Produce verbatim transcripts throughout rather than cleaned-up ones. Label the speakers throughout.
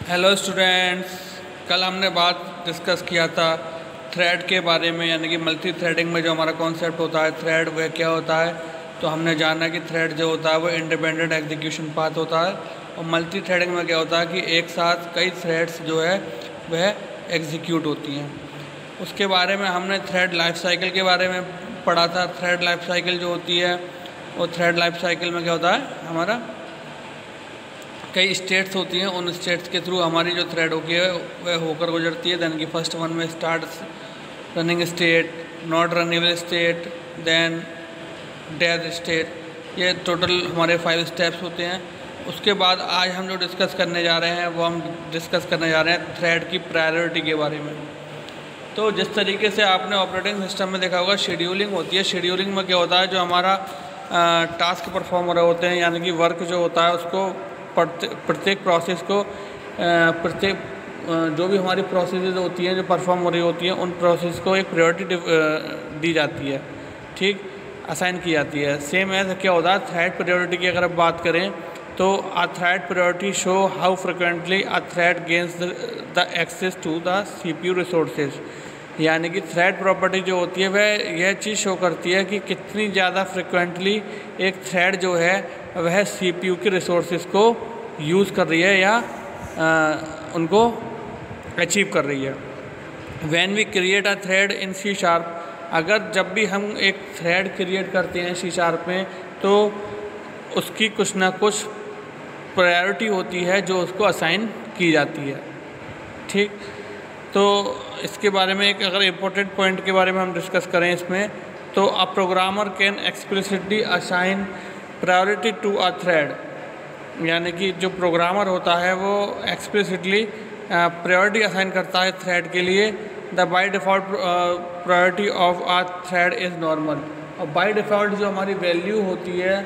Speaker 1: Hello students, कल हमने बात डिस्कस किया था थ्रेड के बारे में, यानी कि मल्टी थ्रेडिंग में जो हमारा कॉन्सेप्ट होता है थ्रेड वह क्या होता है। तो हमने जाना कि थ्रेड जो होता है वो इंडिपेंडेंट एग्जीक्यूशन पाथ होता है, और मल्टी थ्रेडिंग में क्या होता है कि एक साथ कई थ्रेड्स जो है वह एग्जीक्यूट होती हैं। उसके बारे में हमने थ्रेड लाइफ साइकिल के बारे में पढ़ा था। थ्रेड लाइफ साइकिल जो होती है वो थ्रेड लाइफ साइकिल में क्या होता है, हमारा कई स्टेट्स होती हैं, उन स्टेट्स के थ्रू हमारी जो थ्रेड होती है वह होकर गुजरती है। दैन की फर्स्ट वन में start running state, not runnable state, then death state. ये टोटल हमारे फाइव स्टेप्स होते हैं। उसके बाद आज हम जो डिस्कस करने जा रहे हैं वो हम डिस्कस करने जा रहे हैं थ्रेड की प्रायोरिटी के बारे में। तो जिस तरीके से आपने ऑपरेटिंग सिस्टम में देखा होगा शेड्यूलिंग होती है। शेड्यूलिंग में क्या होता है, जो हमारा टास्क परफॉर्म हो रहे होते हैं, यानी कि वर्क जो होता है उसको प्रत्येक प्रोसेस को प्रत्येक जो भी हमारी प्रोसेस होती हैं जो परफॉर्म हो रही होती हैं उन प्रोसेस को एक प्रायोरिटी दी जाती है, ठीक, असाइन की जाती है। सेम एज क्या होता है थ्रेड प्रायोरिटी की अगर आप बात करें तो a thread priority show how frequently a thread gains the access to the CPU resources. यानी कि थ्रेड प्रॉपर्टी जो होती है वह यह चीज़ शो करती है कि कितनी ज़्यादा फ्रिक्वेंटली एक थ्रेड जो है वह सीपीयू के रिसोर्सेज को यूज़ कर रही है या आ, उनको अचीव कर रही है। When we create a thread in C sharp, अगर जब भी हम एक थ्रेड क्रिएट करते हैं सी शार्प में तो उसकी कुछ ना कुछ प्रायोरिटी होती है जो उसको असाइन की जाती है, ठीक। तो इसके बारे में एक अगर इम्पोर्टेंट पॉइंट के बारे में हम डिस्कस करें इसमें, तो a programmer can explicitly assign priority to a thread. यानी कि जो प्रोग्रामर होता है वो एक्सप्लिसिटली प्रायोरिटी असाइन करता है थ्रेड के लिए। The by default priority of a thread is normal. और बाय डिफ़ॉल्ट जो हमारी वैल्यू होती है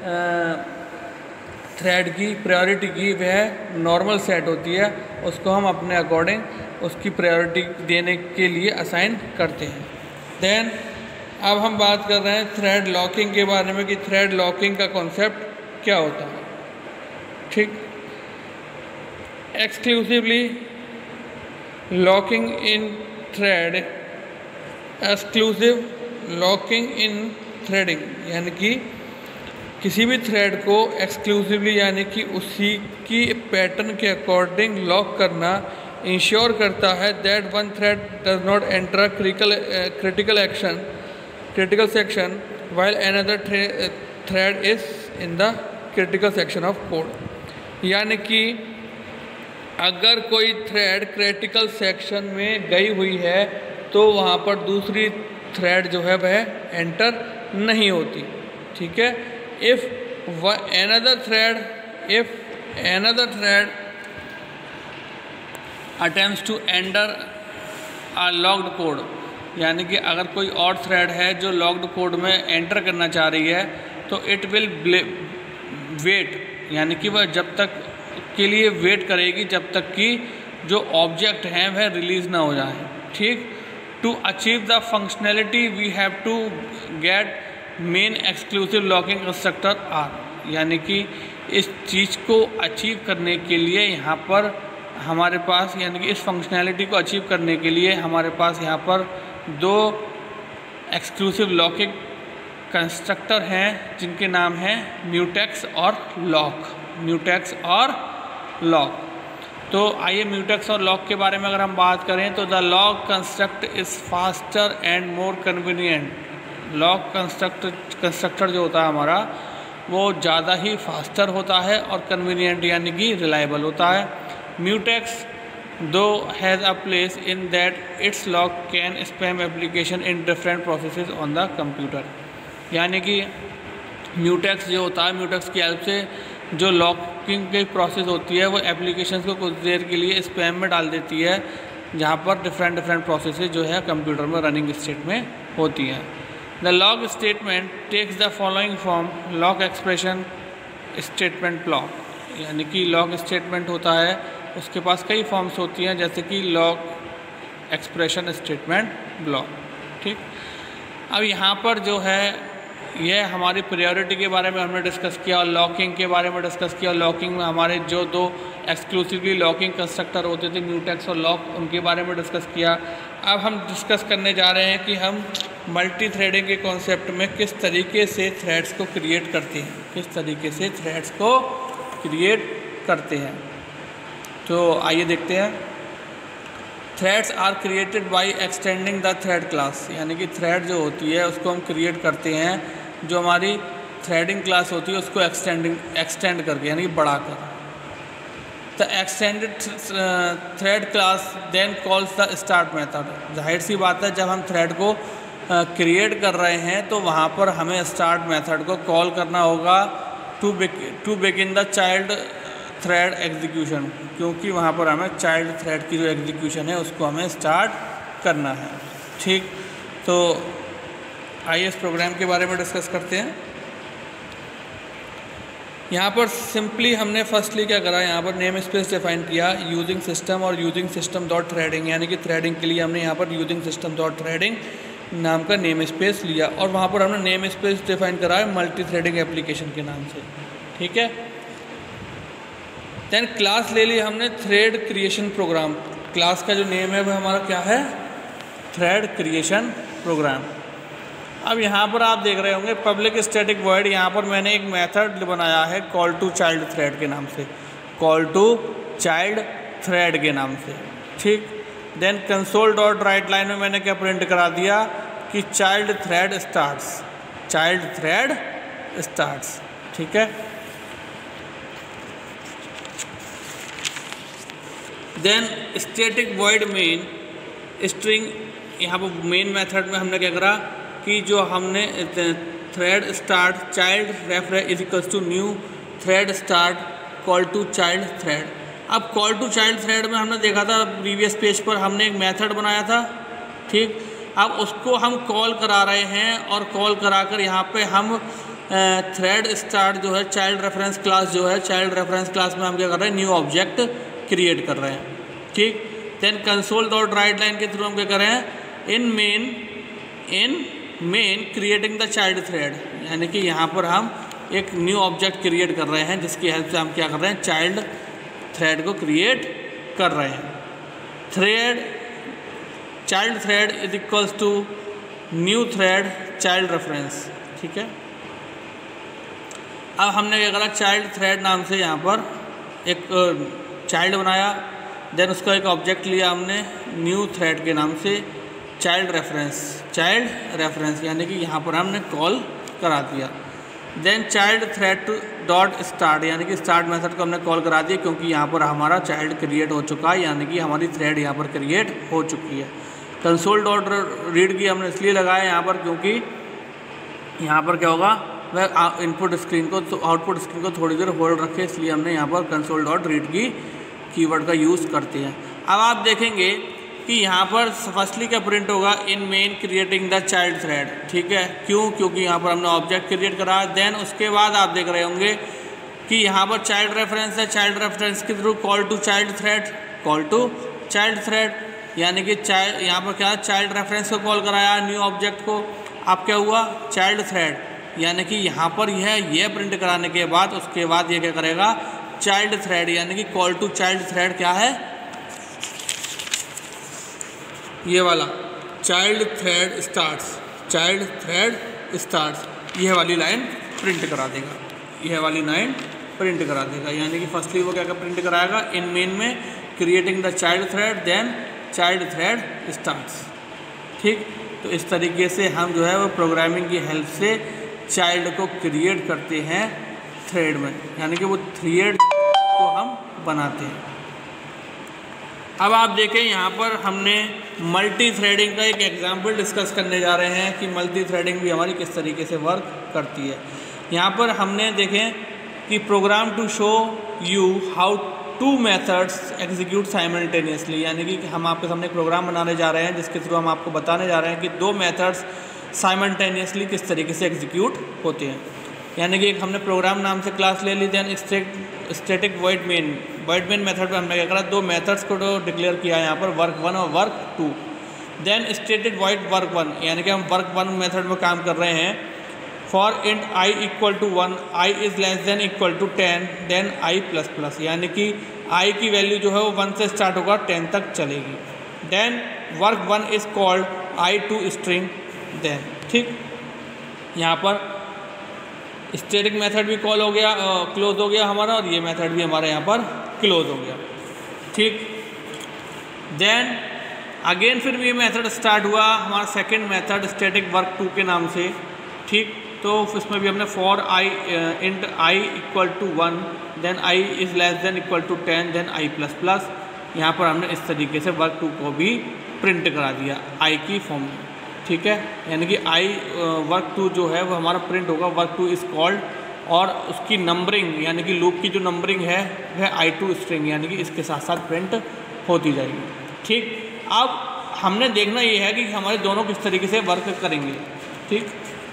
Speaker 1: थ्रेड की प्रायोरिटी की वह नॉर्मल सेट होती है, उसको हम अपने अकॉर्डिंग उसकी प्रायोरिटी देने के लिए असाइन करते हैं। देन अब हम बात कर रहे हैं थ्रेड लॉकिंग के बारे में कि थ्रेड लॉकिंग का कॉन्सेप्ट क्या होता है, ठीक। Exclusively locking in thread, exclusive locking in threading, यानी कि किसी भी थ्रेड को एक्सक्लूसिवली यानी कि उसी की पैटर्न के अकॉर्डिंग लॉक करना इंश्योर करता है that one thread does not enter critical critical action critical section while another thread is in the critical section of code. यानी कि अगर कोई थ्रेड क्रिटिकल सेक्शन में गई हुई है तो वहाँ पर दूसरी थ्रेड जो है वह एंटर नहीं होती, ठीक है। If another thread if another thread attempts to enter a locked code, यानी कि अगर कोई और थ्रेड है जो लॉक्ड कोड में एंटर करना चाह रही है तो इट विल वेट, यानी कि वह जब तक के लिए वेट करेगी जब तक कि जो ऑब्जेक्ट हैं वह रिलीज ना हो जाए, ठीक। To achieve the functionality we have to get main exclusive locking constructor are. यानी कि इस चीज़ को अचीव करने के लिए यहाँ पर हमारे पास, यानी कि इस फंक्शनैलिटी को अचीव करने के लिए हमारे पास यहाँ पर दो एक्सक्लूसिव लॉकिंग कंस्ट्रक्टर हैं जिनके नाम हैं म्यूटेक्स और लॉक। म्यूटेक्स और लॉक। तो आइए म्यूटेक्स और लॉक के बारे में अगर हम बात करें तो the lock construct is faster and more convenient. Lock construct constructor जो होता है हमारा वो ज़्यादा ही फास्टर होता है और कन्वीनियंट यानी कि रिलायबल होता है। Mutex though has a place in that its lock can span application in different processes on the computer. यानी कि म्यूटेक्स जो होता है, म्यूटेक्स की हेल्प से जो लॉकिंग की प्रोसेस होती है वो एप्लीकेशंस को कुछ देर के लिए स्पैम में डाल देती है, जहाँ पर डिफरेंट डिफरेंट प्रोसेसेस जो है कंप्यूटर में रनिंग स्टेट में होती हैं। The log statement takes the following form: log expression statement block। यानी कि log statement होता है उसके पास कई फॉर्म्स होती हैं, जैसे कि log expression statement block, ठीक। अब यहाँ पर जो है यह हमारी प्रायोरिटी के बारे में हमने डिस्कस किया और लॉकिंग के बारे में डिस्कस किया। लॉकिंग में हमारे जो दो एक्सक्लूसिवली लॉकिंग कंस्ट्रक्टर होते थे, म्यूटेक्स और लॉक, उनके बारे में डिस्कस किया। अब हम डिस्कस करने जा रहे हैं कि हम मल्टी थ्रेडिंग के कॉन्सेप्ट में किस तरीके से थ्रेड्स को क्रिएट करते हैं, किस तरीके से थ्रेड्स को क्रिएट करते हैं। तो आइए देखते हैं। Threads are created by extending the thread class, यानी कि थ्रेड जो होती है उसको हम क्रिएट करते हैं, जो हमारी थ्रेडिंग क्लास होती है उसको एक्सटेंडिंग एक्सटेंड करके, यानी कि बढ़ाकर। The extended thread class then calls the start method. जाहिर सी बात है, जब हम थ्रेड को क्रिएट uh, कर रहे हैं तो वहाँ पर हमें स्टार्ट मेथड को कॉल करना होगा to to begin the child thread execution, क्योंकि वहाँ पर हमें चाइल्ड थ्रेड की जो एग्जीक्यूशन है उसको हमें स्टार्ट करना है। ठीक, तो आइए इस प्रोग्राम के बारे में डिस्कस करते हैं। यहाँ पर सिंपली हमने फर्स्टली क्या करा, यहाँ पर नेम स्पेस डिफाइन किया यूजिंग सिस्टम और यूजिंग सिस्टम डॉट थ्रेडिंग, यानी कि थ्रेडिंग के लिए हमने यहाँ पर यूजिंग सिस्टम डॉट थ्रेडिंग नाम का नेम स्पेस लिया और वहाँ पर हमने नेम स्पेस डिफाइन करा है मल्टी थ्रेडिंग एप्लीकेशन के नाम से। ठीक है, देन क्लास ले ली हमने थ्रेड क्रिएशन प्रोग्राम। क्लास का जो नेम है वो हमारा क्या है, थ्रेड क्रिएशन प्रोग्राम। अब यहाँ पर आप देख रहे होंगे पब्लिक स्टैटिक वॉइड, यहाँ पर मैंने एक मेथड बनाया है कॉल टू चाइल्ड थ्रेड के नाम से, कॉल टू चाइल्ड थ्रेड के नाम से। ठीक, then console dot write line में मैंने क्या प्रिंट करा दिया कि child thread starts, child thread starts. ठीक है, then static void main string, यहाँ पर मेन मेथड में हमने क्या करा कि जो हमने thread start child reference is equals to new thread start call to child thread. अब कॉल टू चाइल्ड थ्रेड में हमने देखा था प्रीवियस पेज पर हमने एक मेथड बनाया था। ठीक, अब उसको हम कॉल करा रहे हैं और कॉल कराकर यहाँ पे हम थ्रेड स्टार्ट जो है चाइल्ड रेफरेंस क्लास जो है, चाइल्ड रेफरेंस क्लास में हम क्या कर रहे हैं, न्यू ऑब्जेक्ट क्रिएट कर रहे हैं। ठीक, then console dot write line के थ्रू हम क्या कर रहे हैं, in main in main creating the child thread, यानी कि यहाँ पर हम एक न्यू ऑब्जेक्ट क्रिएट कर रहे हैं जिसकी हेल्प से हम क्या कर रहे हैं, चाइल्ड थ्रेड को क्रिएट कर रहे हैं। Thread child thread is equals to new thread child reference. ठीक है, अब हमने क्या करा, चाइल्ड थ्रेड नाम से यहाँ पर एक चाइल्ड बनाया, देन उसका एक ऑब्जेक्ट लिया हमने न्यू थ्रेड के नाम से चाइल्ड रेफरेंस, चाइल्ड रेफरेंस यानी कि यहाँ पर हमने कॉल करा दिया। Then child thread dot start, यानी कि स्टार्ट मेथड को हमने कॉल करा दिया क्योंकि यहाँ पर हमारा चाइल्ड क्रिएट हो चुका है, यानी कि हमारी थ्रेड यहाँ पर क्रिएट हो चुकी है। कंसोल डॉट रीड की हमने इसलिए लगाया यहाँ पर क्योंकि यहाँ पर क्या होगा, वह इनपुट स्क्रीन को तो आउटपुट स्क्रीन को थोड़ी देर होल्ड रखे, इसलिए हमने यहाँ पर console dot read key keyword का यूज़ करते हैं। अब आप देखेंगे कि यहाँ पर फर्स्टली क्या प्रिंट होगा, in main creating the child thread. ठीक है, क्यों, क्योंकि यहाँ पर हमने ऑब्जेक्ट क्रिएट करा। देन उसके बाद आप देख रहे होंगे कि यहाँ पर चाइल्ड रेफरेंस है, चाइल्ड रेफरेंस के through call to child thread, call to child thread, यानी कि चाइल्ड यहाँ पर क्या चाइल्ड रेफरेंस को कॉल कराया न्यू ऑब्जेक्ट को। अब क्या हुआ, चाइल्ड थ्रेड, यानी कि यहाँ पर यह यह प्रिंट कराने के बाद उसके बाद ये क्या करेगा, चाइल्ड थ्रेड, यानी कि कॉल टू चाइल्ड थ्रेड क्या है, ये वाला child thread starts, child thread starts, यह वाली लाइन प्रिंट करा देगा, यह वाली लाइन प्रिंट करा देगा। यानी कि फर्स्टली वो क्या क्या प्रिंट कराएगा, इन मेन में creating the child thread, then child thread starts. ठीक, तो इस तरीके से हम जो है वो प्रोग्रामिंग की हेल्प से चाइल्ड को क्रिएट करते हैं थ्रेड में, यानी कि वो थ्रेड को हम बनाते हैं। अब आप देखें यहाँ पर हमने मल्टी थ्रेडिंग का एक एग्जाम्पल डिस्कस करने जा रहे हैं कि मल्टी थ्रेडिंग भी हमारी किस तरीके से वर्क करती है। यहाँ पर हमने देखें कि program to show you how two methods execute simultaneously, यानी कि हम आपके सामने एक प्रोग्राम बनाने जा रहे हैं जिसके थ्रू हम आपको बताने जा रहे हैं कि दो मेथड्स साइमल्टेनियसली किस तरीके से एग्जीक्यूट होते हैं। यानी कि एक हमने प्रोग्राम नाम से क्लास ले ली, then static void main, void main method में हमने क्या करा, दो मेथड्स को तो डिक्लेयर किया यहाँ पर, वर्क वन और work two. Then static void work one, यानी कि हम वर्क वन मेथड में काम कर रहे हैं for int I equal to one, I is less than equal to ten, then I plus plus, यानी कि आई की वैल्यू जो है वो वन से स्टार्ट होगा टेन तक चलेगी। Then work one is called I to string then. ठीक, यहाँ पर स्टैटिक मेथड भी कॉल हो गया, क्लोज हो गया हमारा, और ये मेथड भी हमारा यहाँ पर क्लोज हो गया। ठीक, देन अगेन फिर भी ये मेथड स्टार्ट हुआ हमारा second method static work two के नाम से। ठीक, तो इसमें भी हमने for I int I equal to one, then I is less than equal to ten, then I plus plus, यहाँ पर हमने इस तरीके से वर्क टू को भी प्रिंट करा दिया आई की फॉर्म में। ठीक है, यानी कि आई वर्क टू जो है वो हमारा प्रिंट होगा वर्क टू इज़ कॉल्ड, और उसकी नंबरिंग यानी कि लूप की जो नंबरिंग है वह आई टू स्ट्रिंग यानी कि इसके साथ साथ प्रिंट होती जाएगी। ठीक, अब हमने देखना ये है कि हमारे दोनों किस तरीके से वर्क करेंगे। ठीक,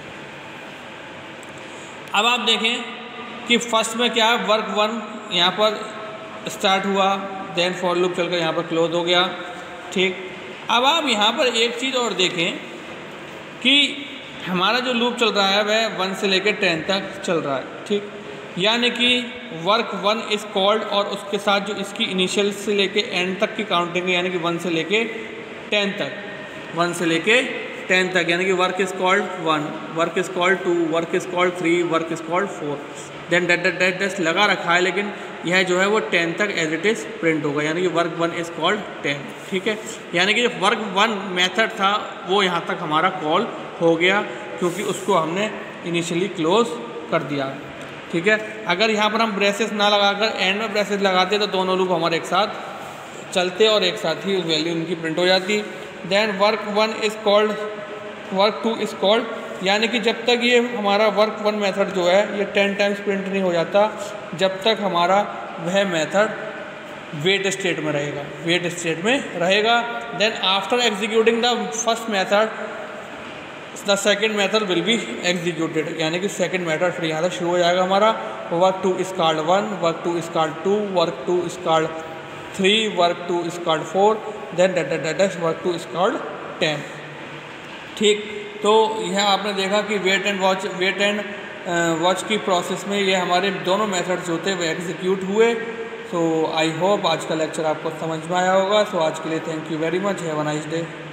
Speaker 1: अब आप देखें कि फर्स्ट में क्या है, वर्क वन यहाँ पर स्टार्ट हुआ, देन फॉर लूप चलकर यहाँ पर क्लोज हो गया। ठीक, अब आप यहाँ पर एक चीज़ और देखें कि हमारा जो लूप चल रहा है वह वन से लेकर टेन तक चल रहा है। ठीक, यानी कि वर्क वन इज़ कॉल्ड और उसके साथ जो इसकी इनिशियल से लेके एंड तक की काउंटिंग है, यानी कि वन से लेके टेन तक, वन से लेके टेन तक, यानी कि work is called one, work is called two, work is called three, work is called four, then dot dot dot dot लगा रखा है, लेकिन यह जो है वो टेन तक एज इट इज़ प्रिंट होगा, यानी कि work one is called ten. ठीक है, यानी कि जो वर्क वन मेथड था वो यहाँ तक हमारा कॉल हो गया क्योंकि उसको हमने इनिशियली क्लोज कर दिया। ठीक है, अगर यहाँ पर हम ब्रेसेस ना लगाकर एंड में ब्रेसेस लगाते तो दोनों लूप हमारे एक साथ चलते और एक साथ ही वैल्यू उनकी प्रिंट हो जाती। Then work one is called, work two is called, यानी कि जब तक ये हमारा वर्क वन मेथड जो है ये टेन टाइम्स प्रिंट नहीं हो जाता जब तक हमारा वह मेथड वेट स्टेट में रहेगा, वेट स्टेट में रहेगा। Then after executing the first method the second method will be executed, यानी कि सेकेंड मेथड फिर यहाँ से शुरू हो जाएगा हमारा। Work two is called one, work two is called two, work two is called three, work two is called four, then dot dot dot work two is called ten. ठीक, तो यह आपने देखा कि wait and watch, wait and watch की process में ये हमारे दोनों मेथड्स होते हैं वो एग्जीक्यूट हुए। सो आई होप आज का लेक्चर आपको समझ में आया होगा। सो आज के लिए thank you very much, have a nice day.